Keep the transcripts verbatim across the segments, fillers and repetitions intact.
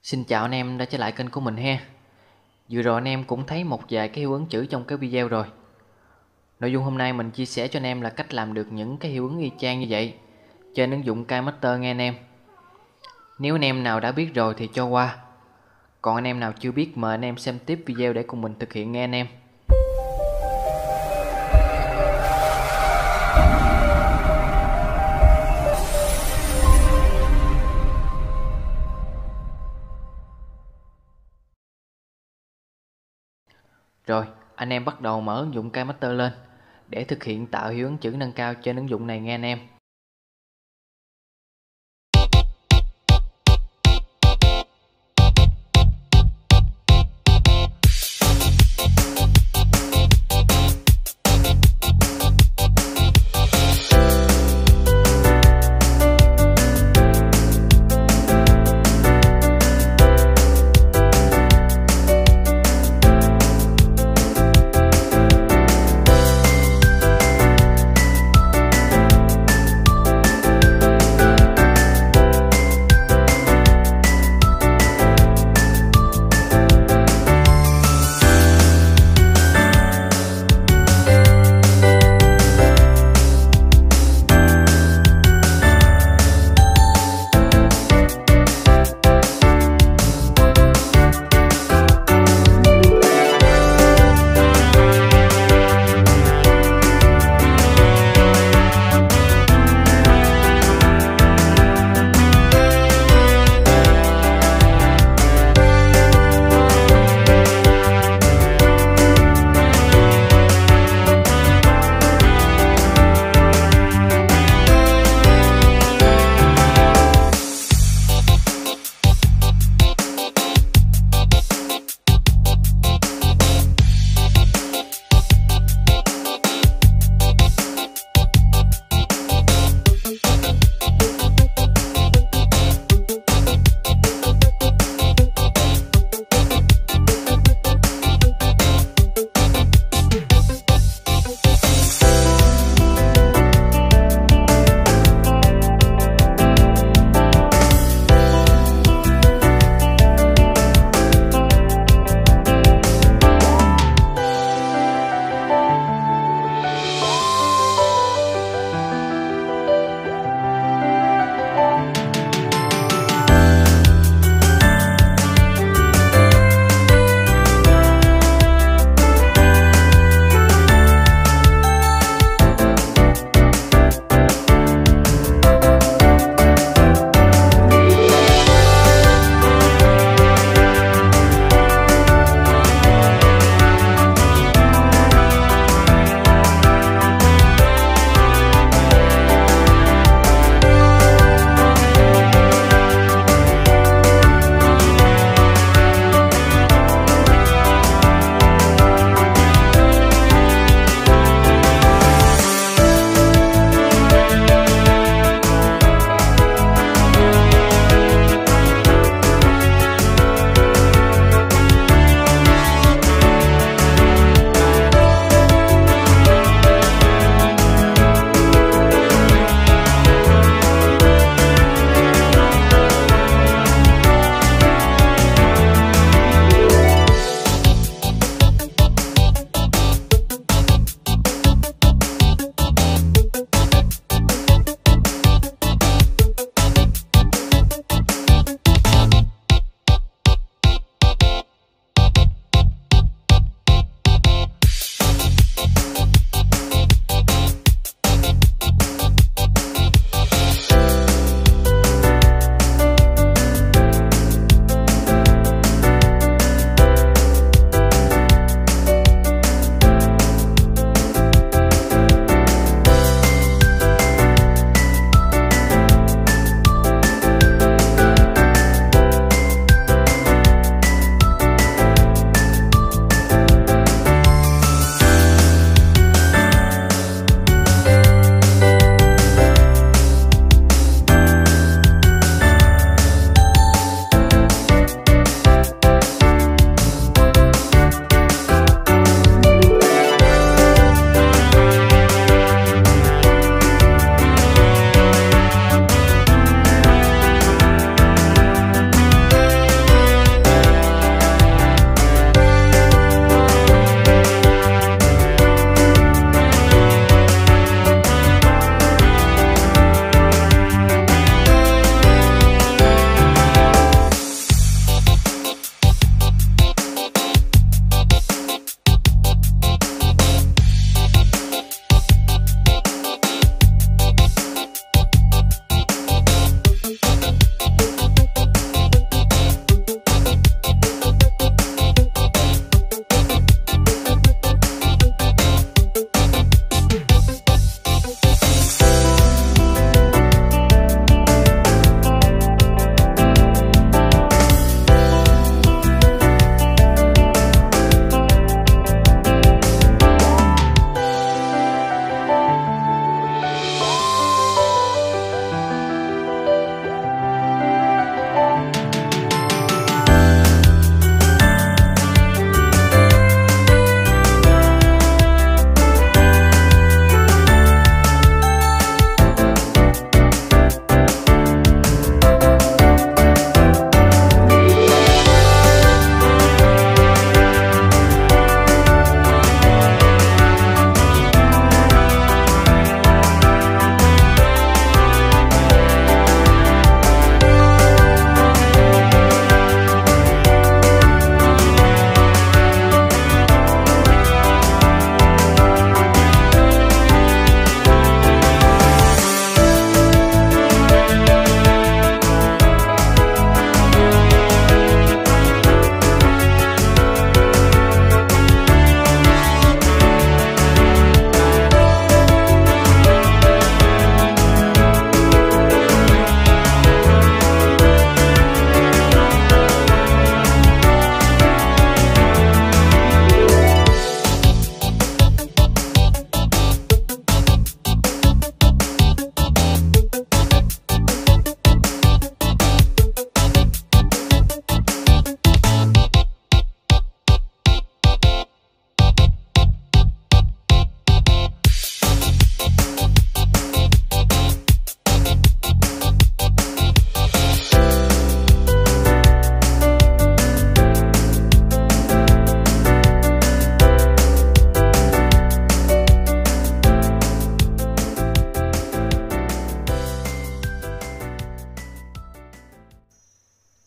Xin chào anh em đã trở lại kênh của mình ha. Vừa rồi anh em cũng thấy một vài cái hiệu ứng chữ trong cái video rồi. Nội dung hôm nay mình chia sẻ cho anh em là cách làm được những cái hiệu ứng y chang như vậy trên ứng dụng KineMaster nghe anh em. Nếu anh em nào đã biết rồi thì cho qua, còn anh em nào chưa biết mời anh em xem tiếp video để cùng mình thực hiện nghe anh em. Rồi, anh em bắt đầu mở ứng dụng KineMaster lên để thực hiện tạo hiệu ứng chữ nâng cao trên ứng dụng này nghe anh em.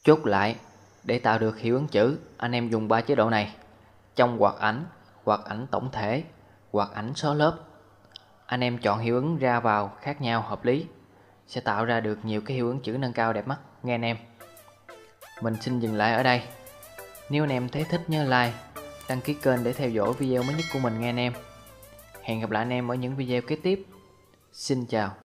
Chốt lại, để tạo được hiệu ứng chữ, anh em dùng ba chế độ này. Trong hoạt ảnh, hoạt ảnh tổng thể, hoạt ảnh số lớp. Anh em chọn hiệu ứng ra vào khác nhau hợp lý, sẽ tạo ra được nhiều cái hiệu ứng chữ nâng cao đẹp mắt nghe anh em. Mình xin dừng lại ở đây. Nếu anh em thấy thích nhớ like, đăng ký kênh để theo dõi video mới nhất của mình nghe anh em. Hẹn gặp lại anh em ở những video kế tiếp. Xin chào.